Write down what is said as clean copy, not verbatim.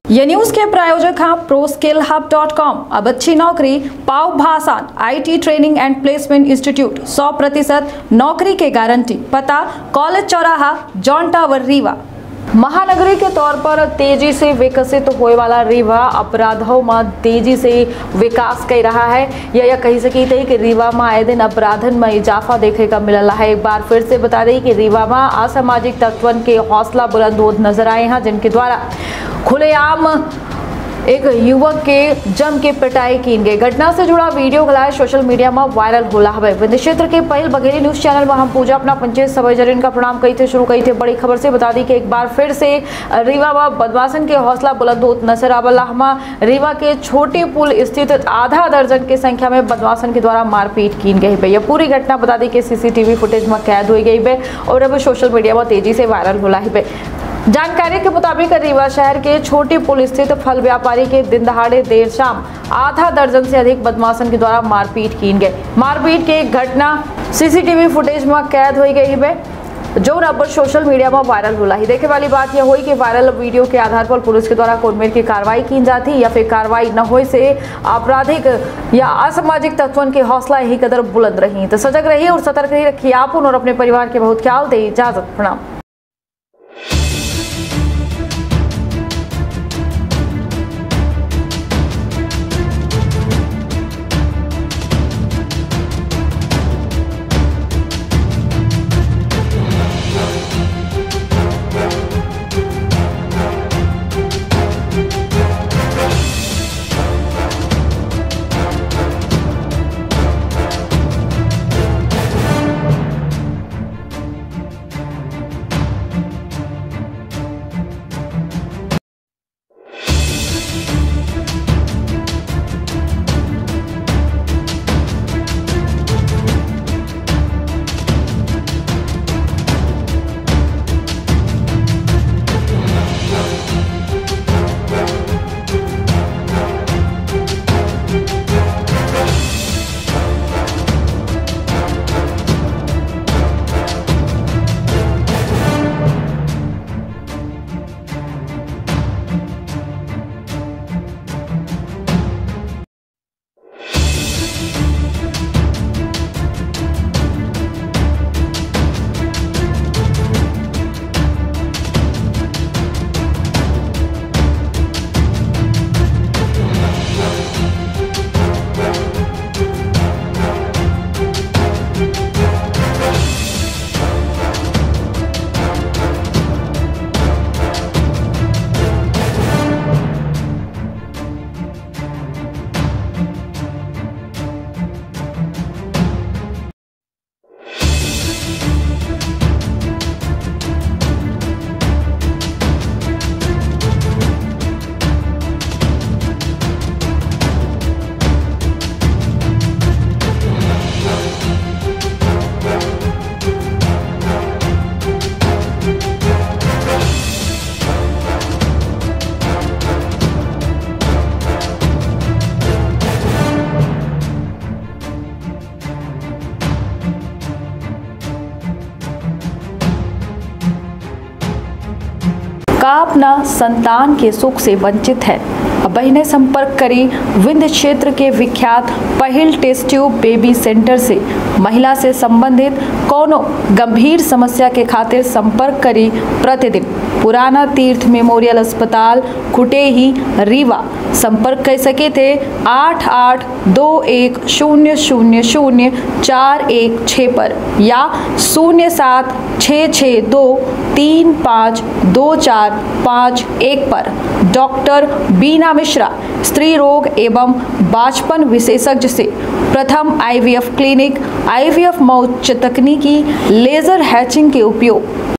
ये न्यूज के प्रायोजक हैं ProSkillHub.com। अब अच्छी नौकरी पाओ भाषा IT training and placement institute 100% नौकरी के गारंटी। पता कॉलेज चौराहा जॉन टावर रीवा। महानगरी के तौर पर तेजी से विकसित होने वाला रीवा अपराधों में तेजी से विकास कर रहा है। यह कही सकी थी कि रीवा में आए दिन अपराधन में इजाफा देखे का मिल रहा है। एक बार फिर से बता दें कि रीवा में असामाजिक तत्वन के हौसला बुलंद होते नजर आए हैं, जिनके द्वारा खुलेआम एक युवक के जम के पिटाई की गई। घटना से जुड़ा वीडियो गलाए सोशल मीडिया में वायरल होला है। विंध्य क्षेत्र के पहल बघेली न्यूज चैनल में हम पूजा अपना पंचायत सभा जरिन का प्रणाम कही थे शुरू कही थे। बड़ी खबर से बता दी कि एक बार फिर से रीवा में बदमाशन के हौसला बुलंद होत नजर आवला। रीवा के छोटी पुल स्थित आधा दर्जन की संख्या में बदमाशन के द्वारा मारपीट की गई है। यह पूरी घटना बता दी कि CCTV फुटेज में कैद हो गई है और अब सोशल मीडिया में तेजी से वायरल होला है। जानकारी के मुताबिक रीवा शहर के छोटी पुल स्थित फल व्यापारी के दिन दहाड़े देर शाम आधा दर्जन से अधिक बदमाशन के द्वारा मारपीट की गई। मारपीट की घटना CCTV फुटेज में कैद हो गई है, जो अब सोशल मीडिया में वायरल होला है। देखे वाली बात यह हुई कि वायरल वीडियो के आधार पर पुलिस के द्वारा कोनमेर की कार्रवाई की जाती या फिर कार्रवाई न होने से आपराधिक या असामाजिक तत्वन के हौसला यही कदर बुलंद रही। तो सजग रहिए और सतर्क रहिए, रखिए आप और अपने परिवार के बहुत ख्याल दे। इजाजत, प्रणाम। का अपना संतान के सुख से वंचित है। बहने संपर्क करी विंध्य क्षेत्र के विख्यात पहल टेस्ट ट्यूब बेबी सेंटर से। महिला से संबंधित कोनो गंभीर समस्या के खातिर संपर्क करी प्रतिदिन पुराना तीर्थ मेमोरियल अस्पताल कुटेही रीवा। संपर्क कर सके थे 8821000416 पर या 0766235245 पर। डॉक्टर बीना मिश्रा स्त्री रोग एवं बाचपन विशेषज्ञ से प्रथम IVF क्लिनिक, IVF मौत तकनीकी, लेजर हैचिंग के उपयोग।